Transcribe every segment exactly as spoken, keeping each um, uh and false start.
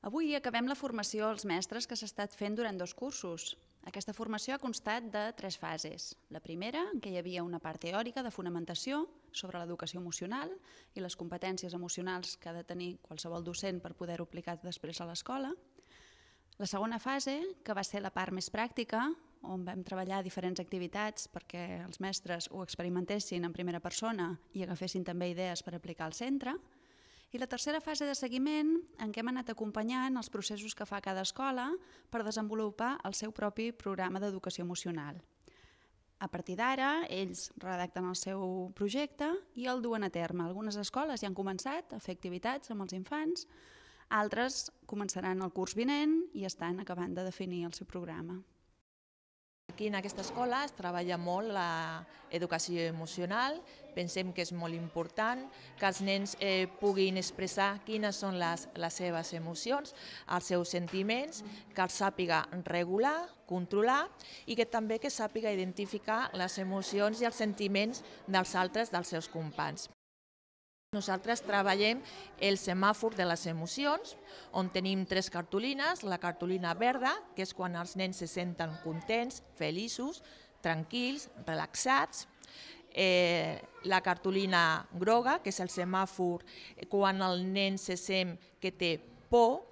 Avui acabem la formació als mestres que s'ha estat fent durant dos cursos. Aquesta formació ha constat de tres fases. La primera, en què hi havia una part teòrica de fonamentació sobre l'educació emocional i les competències emocionals que ha de tenir qualsevol docent per poder-ho aplicar després a l'escola. La segona fase, que va ser la part més pràctica, on vam treballar diferents activitats perquè els mestres ho experimentessin en primera persona i agafessin també idees per aplicar al centre. I la tercera fase de seguiment, en què hem anat acompanyant els processos que fa cada escola per desenvolupar el seu propi programa d'educació emocional. A partir d'ara, ells redacten el seu projecte i el duen a terme. Algunes escoles ja han començat a fer activitats amb els infants, altres començaran el curs vinent i estan acabant de definir el seu programa. Aquí en aquesta escola es treballa molt l'educació emocional, pensem que és molt important que els nens eh, puguin expressar quines són les, les seves emocions, els seus sentiments, que els sàpiga regular, controlar i que també que sàpiga identificar les emocions i els sentiments dels altres, dels seus companys. Nosaltres treballem el semàfor de les emocions, on tenim tres cartolines, la cartolina verda, que és quan els nens se senten contents, feliços, tranquils, relaxats, eh, la cartolina groga, que és el semàfor quan el nen se sent que té por,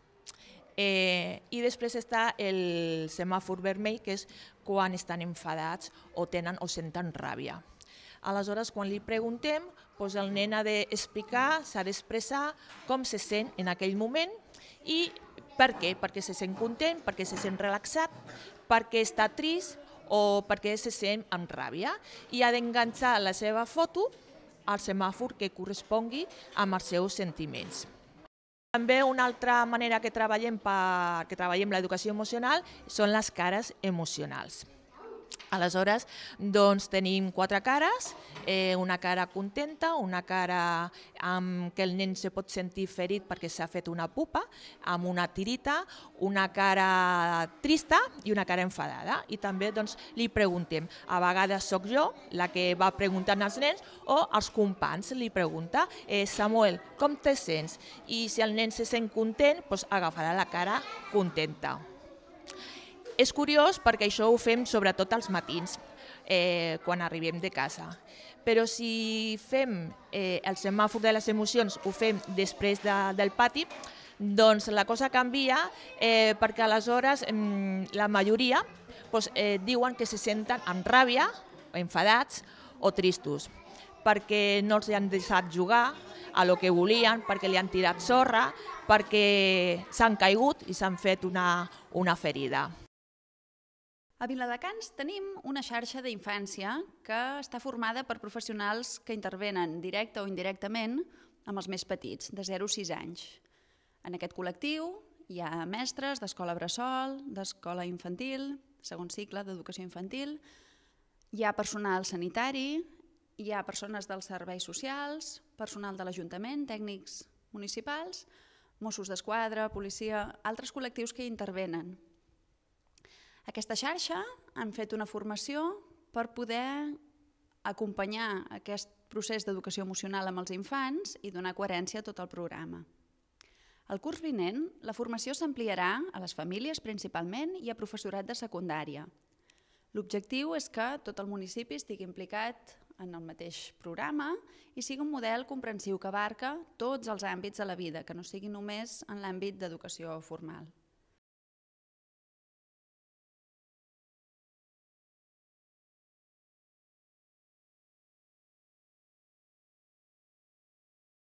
eh, i després està el semàfor vermell, que és quan estan enfadats o tenen o senten ràbia. Aleshores, quan li preguntem, doncs el nen ha d'explicar, s'ha d'expressar com se sent en aquell moment i per què, perquè se sent content, perquè se sent relaxat, perquè està trist o perquè se sent amb ràbia. I ha d'enganxar la seva foto al semàfor que correspongui amb els seus sentiments. També una altra manera que treballem, per, que treballem l'educació emocional són les cares emocionals. Aleshores, doncs, tenim quatre cares, eh, una cara contenta, una cara amb què el nen se pot sentir ferit perquè s'ha fet una pupa, amb una tirita, una cara trista i una cara enfadada. I també doncs, li preguntem, a vegades sóc jo la que va preguntant als nens o els companys li pregunta, eh, Samuel, com te sents? I si el nen se sent content, doncs agafarà la cara contenta. És curiós perquè això ho fem sobretot als matins, eh, quan arribem de casa. Però si fem eh, el semàfor de les emocions, ho fem després de, del pati, doncs la cosa canvia eh, perquè aleshores eh, la majoria doncs, eh, diuen que se senten amb ràbia, enfadats o tristos, perquè no els han deixat jugar a lo que volien, perquè li han tirat sorra, perquè s'han caigut i s'han fet una, una ferida. A Viladecans tenim una xarxa d'infància que està formada per professionals que intervenen directe o indirectament amb els més petits, de zero a sis anys. En aquest col·lectiu hi ha mestres d'escola bressol, d'escola infantil, segon cicle d'educació infantil, hi ha personal sanitari, hi ha persones dels serveis socials, personal de l'Ajuntament, tècnics municipals, Mossos d'Esquadra, policia, altres col·lectius que hi intervenen. Aquesta xarxa han fet una formació per poder acompanyar aquest procés d'educació emocional amb els infants i donar coherència a tot el programa. El curs vinent, la formació s'ampliarà a les famílies principalment i a professorat de secundària. L'objectiu és que tot el municipi estigui implicat en el mateix programa i sigui un model comprensiu que abarca tots els àmbits de la vida, que no sigui només en l'àmbit d'educació formal.